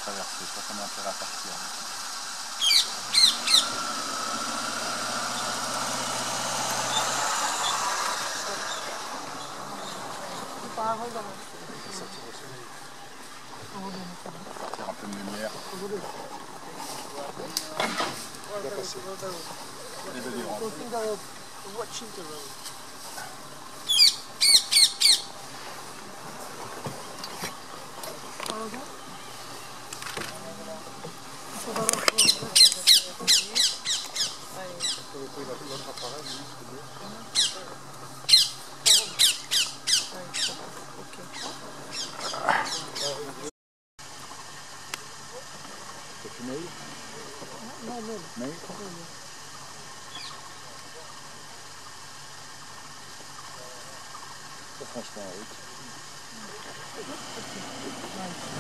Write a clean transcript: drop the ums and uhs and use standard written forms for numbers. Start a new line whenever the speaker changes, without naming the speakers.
traverser, ça qu'on a intérêt à partir. Faire un peu de lumière. Les deux différents. Tu mail?
Non, mail.
Mail? Ça franchement, oui.